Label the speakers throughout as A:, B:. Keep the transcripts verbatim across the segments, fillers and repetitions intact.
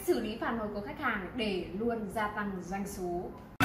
A: xử lý phản hồi của khách hàng để luôn gia tăng doanh số.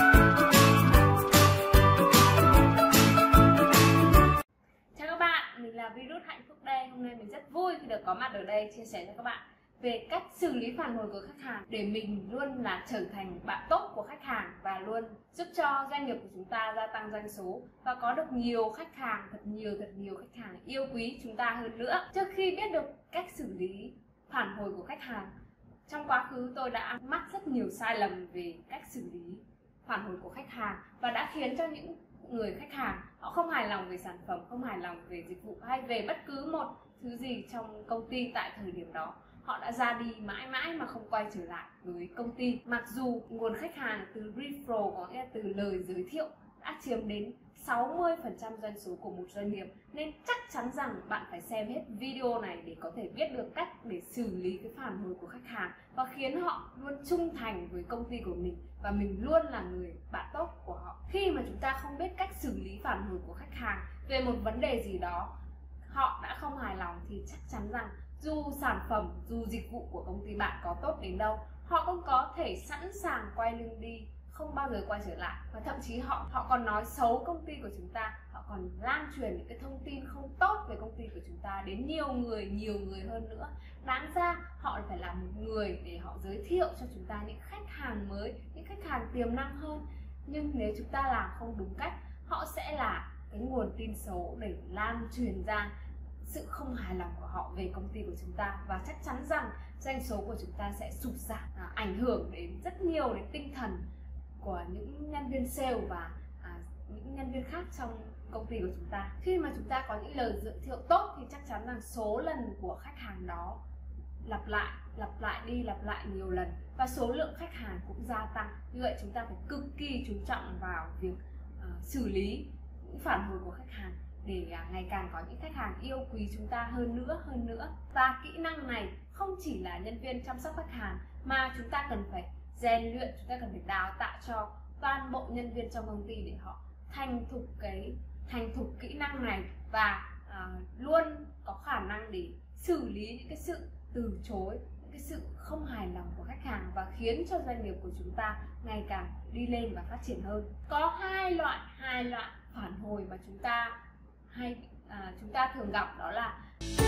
A: Chào các bạn, mình là Virus Hạnh Phúc đây. Hôm nay mình rất vui khi được có mặt ở đây chia sẻ cho các bạn về cách xử lý phản hồi của khách hàng để mình luôn là trở thành bạn tốt của khách hàng và luôn giúp cho doanh nghiệp của chúng ta gia tăng doanh số và có được nhiều khách hàng, thật nhiều thật nhiều khách hàng yêu quý chúng ta hơn nữa. Trước khi biết được cách xử lý phản hồi của khách hàng, trong quá khứ tôi đã mắc rất nhiều sai lầm về cách xử lý phản hồi của khách hàng và đã khiến cho những người khách hàng họ không hài lòng về sản phẩm, không hài lòng về dịch vụ hay về bất cứ một thứ gì trong công ty tại thời điểm đó. Họ đã ra đi mãi mãi mà không quay trở lại với công ty. Mặc dù nguồn khách hàng từ referral, có nghĩa là từ lời giới thiệu, đã chiếm đến sáu mươi phần trăm doanh số của một doanh nghiệp, nên chắc chắn rằng bạn phải xem hết video này để có thể biết được cách để xử lý cái phản hồi của khách hàng và khiến họ luôn trung thành với công ty của mình và mình luôn là người bạn tốt của họ. Khi mà chúng ta không biết cách xử lý phản hồi của khách hàng về một vấn đề gì đó, họ đã không hài lòng, thì chắc chắn rằng dù sản phẩm, dù dịch vụ của công ty bạn có tốt đến đâu, họ cũng có thể sẵn sàng quay lưng đi, không bao giờ quay trở lại, và thậm chí họ họ còn nói xấu công ty của chúng ta, họ còn lan truyền những cái thông tin không tốt về công ty của chúng ta đến nhiều người, nhiều người hơn nữa. Đáng ra họ phải là một người để họ giới thiệu cho chúng ta những khách hàng mới, những khách hàng tiềm năng hơn. Nhưng nếu chúng ta làm không đúng cách, họ sẽ là cái nguồn tin xấu để lan truyền ra sự không hài lòng của họ về công ty của chúng ta, và chắc chắn rằng doanh số của chúng ta sẽ sụt giảm, à, ảnh hưởng đến rất nhiều đến tinh thần của những nhân viên sale và à, những nhân viên khác trong công ty của chúng ta. Khi mà chúng ta có những lời giới thiệu tốt thì chắc chắn rằng số lần của khách hàng đó lặp lại lặp lại đi lặp lại nhiều lần và số lượng khách hàng cũng gia tăng. Như vậy chúng ta phải cực kỳ chú trọng vào việc uh, xử lý những phản hồi của khách hàng để uh, ngày càng có những khách hàng yêu quý chúng ta hơn nữa hơn nữa. Và kỹ năng này không chỉ là nhân viên chăm sóc khách hàng mà chúng ta cần phải rèn luyện, chúng ta cần phải đào tạo cho toàn bộ nhân viên trong công ty để họ thành thục cái thành thục kỹ năng này và uh, luôn có khả năng để xử lý những cái sự từ chối, những cái sự không hài lòng của khách hàng và khiến cho doanh nghiệp của chúng ta ngày càng đi lên và phát triển hơn. Có hai loại hai loại phản hồi mà chúng ta hay à, chúng ta thường gặp, đó là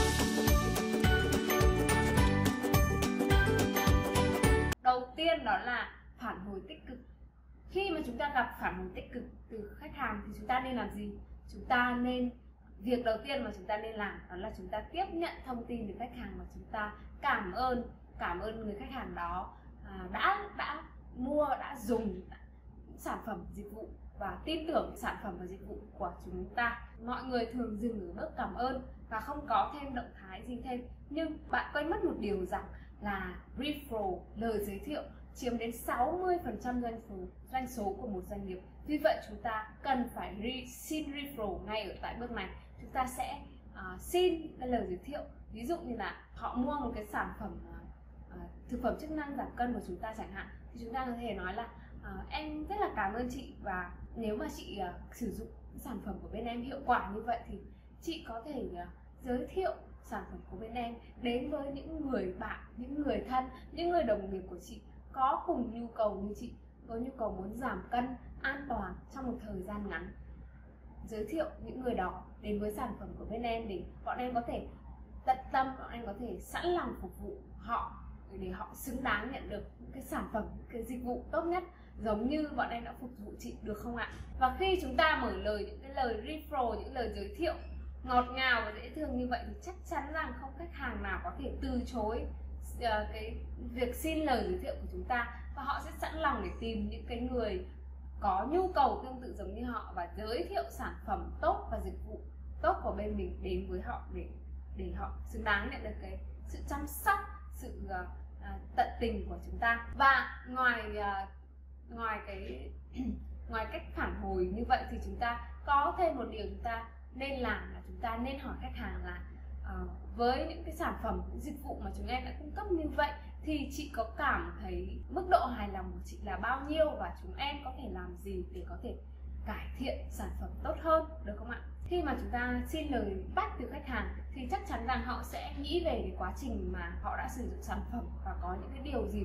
A: đầu tiên đó là phản hồi tích cực. Khi mà chúng ta gặp phản hồi tích cực từ khách hàng thì chúng ta nên làm gì? Chúng ta nên Việc đầu tiên mà chúng ta nên làm đó là chúng ta tiếp nhận thông tin từ khách hàng và chúng ta cảm ơn cảm ơn người khách hàng đó à, đã đã mua, đã dùng sản phẩm dịch vụ và tin tưởng sản phẩm và dịch vụ của chúng ta. Mọi người thường dừng ở bước cảm ơn và không có thêm động thái gì thêm. Nhưng bạn quên mất một điều rằng là referral, lời giới thiệu, chiếm đến sáu mươi phần trăm doanh số doanh số của một doanh nghiệp. Vì vậy chúng ta cần phải re, xin referral ngay ở tại bước này. Chúng ta sẽ uh, xin cái lời giới thiệu, ví dụ như là họ mua một cái sản phẩm uh, thực phẩm chức năng giảm cân của chúng ta chẳng hạn, thì chúng ta có thể nói là uh, em rất là cảm ơn chị, và nếu mà chị uh, sử dụng sản phẩm của bên em hiệu quả như vậy thì chị có thể uh, giới thiệu sản phẩm của bên em đến với những người bạn, những người thân, những người đồng nghiệp của chị có cùng nhu cầu như chị, có nhu cầu muốn giảm cân an toàn trong một thời gian ngắn. Giới thiệu những người đó đến với sản phẩm của bên em để bọn em có thể tận tâm, bọn em có thể sẵn lòng phục vụ họ để họ xứng đáng nhận được những cái sản phẩm, những cái dịch vụ tốt nhất giống như bọn em đã phục vụ chị, được không ạ? Và khi chúng ta mở lời những cái lời referral, những lời giới thiệu ngọt ngào và dễ thương như vậy thì chắc chắn rằng không khách hàng nào có thể từ chối uh, cái việc xin lời giới thiệu của chúng ta, và họ sẽ sẵn lòng để tìm những cái người có nhu cầu tương tự giống như họ và giới thiệu sản phẩm tốt và dịch vụ tốt của bên mình đến với họ để để họ xứng đáng nhận được cái sự chăm sóc, sự uh, uh, tận tình của chúng ta. Và ngoài uh, ngoài cái ngoài cách phản hồi như vậy thì chúng ta có thêm một điều chúng ta nên làm là chúng ta nên hỏi khách hàng là uh, với những cái sản phẩm, những dịch vụ mà chúng em đã cung cấp như vậy thì chị có cảm thấy mức độ hài lòng của chị là bao nhiêu và chúng em có thể làm gì để có thể cải thiện sản phẩm tốt hơn, được không ạ? Khi mà chúng ta xin lời back từ khách hàng thì chắc chắn rằng họ sẽ nghĩ về cái quá trình mà họ đã sử dụng sản phẩm và có những cái điều gì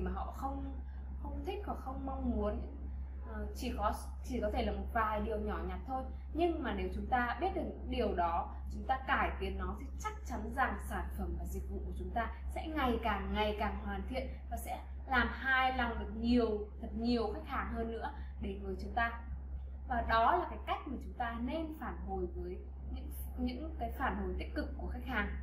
A: mà họ không không thích hoặc không mong muốn. Uh, chỉ có chỉ có thể là một vài điều nhỏ nhặt thôi, nhưng mà nếu chúng ta biết được những điều đó, chúng ta cải tiến nó thì chắc chắn rằng sản phẩm và dịch vụ của chúng ta sẽ ngày càng ngày càng hoàn thiện và sẽ làm hài lòng được nhiều thật nhiều khách hàng hơn nữa đến với chúng ta. Và đó là cái cách mà chúng ta nên phản hồi với những những cái phản hồi tích cực của khách hàng.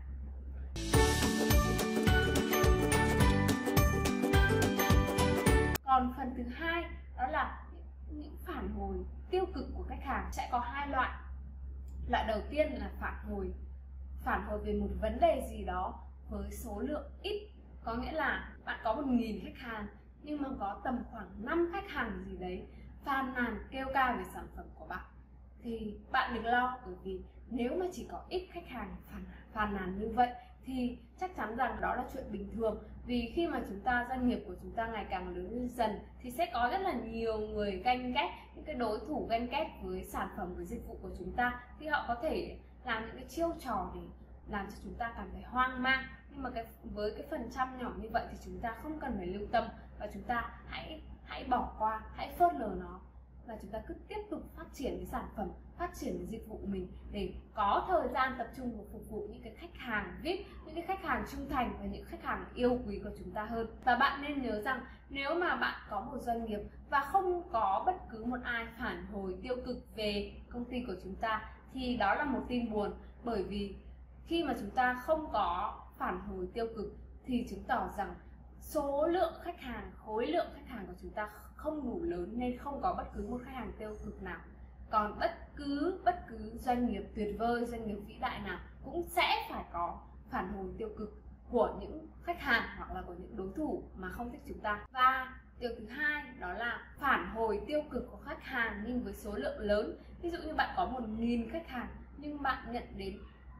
A: Còn phần thứ hai đó là những, những phản hồi tiêu cực của khách hàng. Sẽ có hai loại. Loại đầu tiên là phản hồi phản hồi về một vấn đề gì đó với số lượng ít, có nghĩa là bạn có một nghìn khách hàng nhưng mà có tầm khoảng năm khách hàng gì đấy phàn nàn kêu ca về sản phẩm của bạn, thì bạn đừng lo, bởi vì nếu mà chỉ có ít khách hàng phàn, phàn nàn như vậy thì chắc chắn rằng đó là chuyện bình thường. Vì khi mà chúng ta, doanh nghiệp của chúng ta ngày càng lớn lên dần thì sẽ có rất là nhiều người ganh ghét, những cái đối thủ ganh ghét với sản phẩm, với dịch vụ của chúng ta, thì họ có thể làm những cái chiêu trò để làm cho chúng ta cảm thấy hoang mang. Nhưng mà cái với cái phần trăm nhỏ như vậy thì chúng ta không cần phải lưu tâm, và chúng ta hãy hãy bỏ qua, hãy phớt lờ nó, và chúng ta cứ tiếp tục phát triển cái sản phẩm, phát triển cái dịch vụ của mình để có thời gian tập trung vào phục vụ những cái khách hàng vi ai pi, những cái khách hàng trung thành và những khách hàng yêu quý của chúng ta hơn. Và bạn nên nhớ rằng nếu mà bạn có một doanh nghiệp và không có bất cứ một ai phản hồi tiêu cực về công ty của chúng ta thì đó là một tin buồn, bởi vì khi mà chúng ta không có phản hồi tiêu cực thì chứng tỏ rằng số lượng khách hàng, khối lượng khách hàng của chúng ta không đủ lớn nên không có bất cứ một khách hàng tiêu cực nào. Còn bất cứ bất cứ doanh nghiệp tuyệt vời, doanh nghiệp vĩ đại nào cũng sẽ phải có phản hồi tiêu cực của những khách hàng hoặc là của những đối thủ mà không thích chúng ta. Và điều thứ hai đó là phản hồi tiêu cực của khách hàng nhưng với số lượng lớn. Ví dụ như bạn có một nghìn khách hàng nhưng bạn nhận đến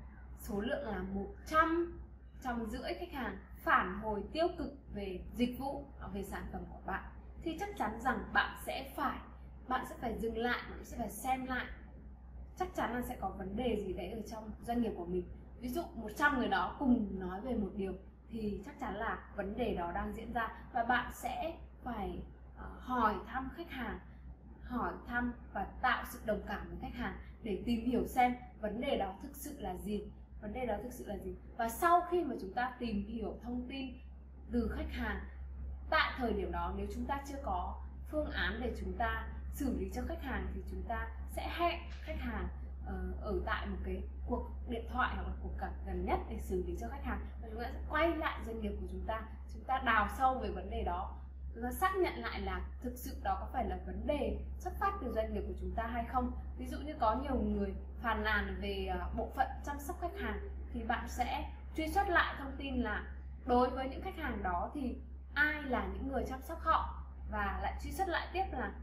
A: số lượng là một trăm, trăm rưỡi khách hàng phản hồi tiêu cực về dịch vụ, về sản phẩm của bạn, thì chắc chắn rằng bạn sẽ phải bạn sẽ phải dừng lại, bạn sẽ phải xem lại. Chắc chắn là sẽ có vấn đề gì đấy ở trong doanh nghiệp của mình. Ví dụ một trăm người đó cùng nói về một điều thì chắc chắn là vấn đề đó đang diễn ra, và bạn sẽ phải uh, hỏi thăm khách hàng, hỏi thăm và tạo sự đồng cảm với khách hàng để tìm hiểu xem vấn đề đó thực sự là gì. Vấn đề đó thực sự là gì Và sau khi mà chúng ta tìm hiểu thông tin từ khách hàng, tại thời điểm đó nếu chúng ta chưa có phương án để chúng ta xử lý cho khách hàng thì chúng ta sẽ hẹn khách hàng uh, ở tại một cái cuộc điện thoại hoặc là cuộc gặp gần nhất để xử lý cho khách hàng, và chúng ta sẽ quay lại doanh nghiệp của chúng ta, chúng ta đào sâu về vấn đề đó, chúng ta xác nhận lại là thực sự đó có phải là vấn đề xuất phát từ doanh nghiệp của chúng ta hay không. Ví dụ như có nhiều người phàn nàn về uh, bộ phận chăm sóc khách hàng thì bạn sẽ truy xuất lại thông tin là đối với những khách hàng đó thì ai là những người chăm sóc họ, và lại truy xuất lại tiếp là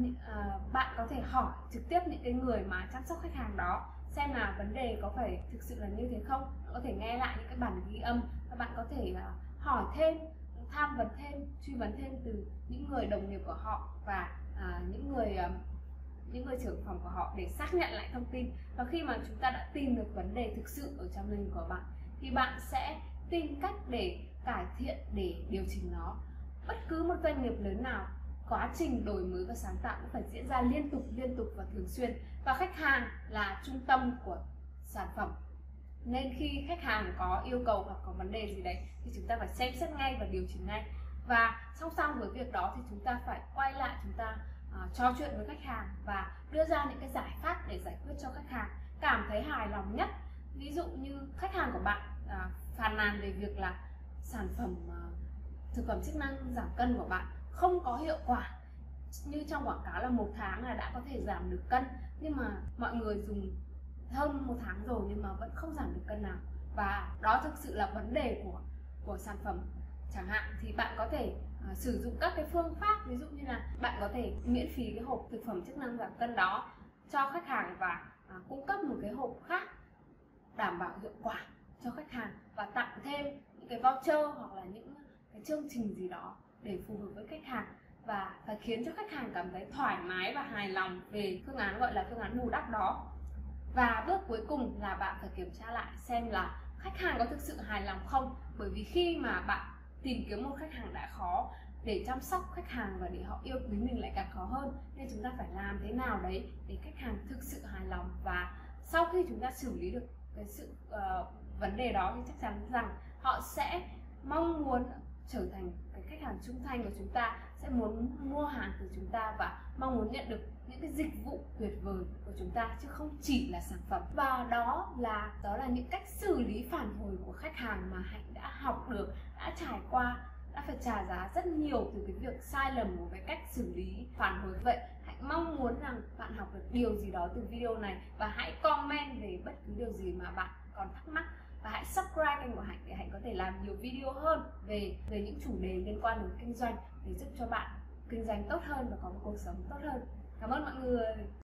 A: uh, bạn có thể hỏi trực tiếp những cái người mà chăm sóc khách hàng đó xem là vấn đề có phải thực sự là như thế không. Bạn có thể nghe lại những cái bản ghi âm và bạn có thể uh, hỏi thêm, tham vấn thêm, truy vấn thêm từ những người đồng nghiệp của họ và uh, những người uh, những người trưởng phòng của họ để xác nhận lại thông tin. Và khi mà chúng ta đã tìm được vấn đề thực sự ở trong doanh nghiệp của bạn thì bạn sẽ tìm cách để cải thiện, để điều chỉnh nó. Bất cứ một doanh nghiệp lớn nào, quá trình đổi mới và sáng tạo cũng phải diễn ra liên tục liên tục và thường xuyên, và khách hàng là trung tâm của sản phẩm, nên khi khách hàng có yêu cầu hoặc có vấn đề gì đấy thì chúng ta phải xem xét ngay và điều chỉnh ngay. Và song song với việc đó thì chúng ta phải quay lại, chúng ta uh, trò chuyện với khách hàng và đưa ra những cái giải pháp để giải quyết cho khách hàng cảm thấy hài lòng nhất. Ví dụ như khách hàng của bạn uh, phàn nàn về việc là sản phẩm uh, thực phẩm chức năng giảm cân của bạn không có hiệu quả, như trong quảng cáo là một tháng là đã có thể giảm được cân, nhưng mà mọi người dùng hơn một tháng rồi nhưng mà vẫn không giảm được cân nào, và đó thực sự là vấn đề của của sản phẩm chẳng hạn, thì bạn có thể uh, sử dụng các cái phương pháp, ví dụ như là bạn có thể miễn phí cái hộp thực phẩm chức năng giảm cân đó cho khách hàng và uh, cung cấp một cái hộp khác đảm bảo hiệu quả cho khách hàng, và tặng thêm những cái voucher hoặc là những cái chương trình gì đó để phù hợp với khách hàng, và phải khiến cho khách hàng cảm thấy thoải mái và hài lòng về phương án gọi là phương án bù đắp đó. Và bước cuối cùng là bạn phải kiểm tra lại xem là khách hàng có thực sự hài lòng không, bởi vì khi mà bạn tìm kiếm một khách hàng đã khó để chăm sóc khách hàng và để họ yêu quý mình lại càng khó hơn. Nên chúng ta phải làm thế nào đấy để khách hàng thực sự hài lòng, và sau khi chúng ta xử lý được cái sự uh, vấn đề đó thì chắc chắn rằng họ sẽ mong muốn trở thành cái khách hàng trung thành của chúng ta, sẽ muốn mua hàng từ chúng ta và mong muốn nhận được những cái dịch vụ tuyệt vời của chúng ta, chứ không chỉ là sản phẩm. Và đó là đó là những cách xử lý phản hồi của khách hàng mà Hạnh đã học được, đã trải qua, đã phải trả giá rất nhiều từ cái việc sai lầm của cái cách xử lý phản hồi. Vậy Hạnh mong muốn rằng bạn học được điều gì đó từ video này, và hãy comment về bất cứ điều gì mà bạn còn thắc mắc, và hãy subscribe kênh của Hạnh để Hạnh có thể làm nhiều video hơn về về những chủ đề liên quan đến kinh doanh, để giúp cho bạn kinh doanh tốt hơn và có một cuộc sống tốt hơn. Cảm ơn mọi người.